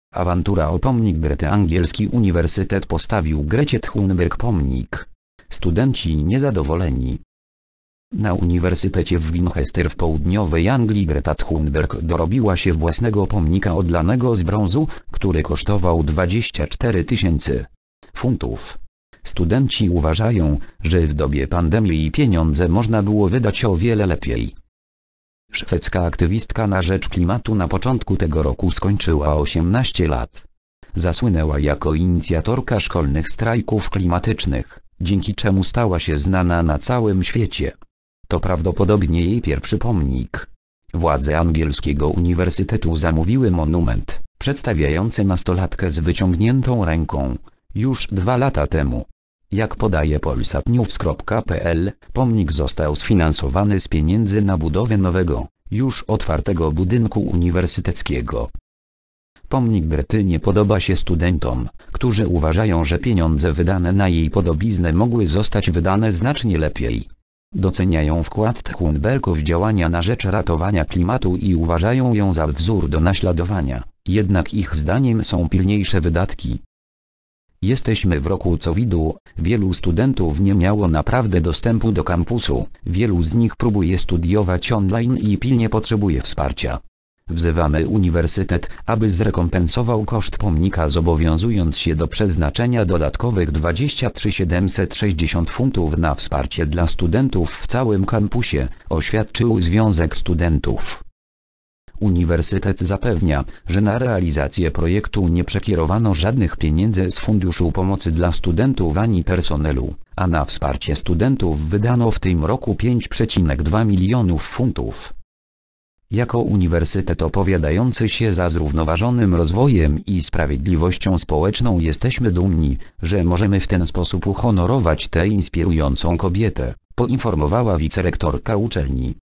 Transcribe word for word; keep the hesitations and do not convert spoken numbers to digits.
Awantura o pomnik Grety. Angielski uniwersytet postawił Grecie Thunberg pomnik. Studenci niezadowoleni. Na Uniwersytecie w Winchester w południowej Anglii Greta Thunberg dorobiła się własnego pomnika odlanego z brązu, który kosztował dwadzieścia cztery tysiące funtów. Studenci uważają, że w dobie pandemii pieniądze można było wydać o wiele lepiej. Szwedzka aktywistka na rzecz klimatu na początku tego roku skończyła osiemnaście lat. Zasłynęła jako inicjatorka szkolnych strajków klimatycznych, dzięki czemu stała się znana na całym świecie. To prawdopodobnie jej pierwszy pomnik. Władze angielskiego uniwersytetu zamówiły monument, przedstawiający nastolatkę z wyciągniętą ręką, już dwa lata temu. Jak podaje polsat news kropka p l, pomnik został sfinansowany z pieniędzy na budowę nowego, już otwartego budynku uniwersyteckiego. Pomnik Grety nie podoba się studentom, którzy uważają, że pieniądze wydane na jej podobiznę mogły zostać wydane znacznie lepiej. Doceniają wkład Thunberg w działania na rzecz ratowania klimatu i uważają ją za wzór do naśladowania, jednak ich zdaniem są pilniejsze wydatki. Jesteśmy w roku covidu, wielu studentów nie miało naprawdę dostępu do kampusu, wielu z nich próbuje studiować online i pilnie potrzebuje wsparcia. Wzywamy uniwersytet, aby zrekompensował koszt pomnika, zobowiązując się do przeznaczenia dodatkowych dwadzieścia trzy tysiące siedemset sześćdziesiąt funtów na wsparcie dla studentów w całym kampusie, oświadczył Związek Studentów. Uniwersytet zapewnia, że na realizację projektu nie przekierowano żadnych pieniędzy z Funduszu Pomocy dla Studentów ani personelu, a na wsparcie studentów wydano w tym roku pięć przecinek dwa milionów funtów. Jako uniwersytet opowiadający się za zrównoważonym rozwojem i sprawiedliwością społeczną jesteśmy dumni, że możemy w ten sposób uhonorować tę inspirującą kobietę, poinformowała wicerektorka uczelni.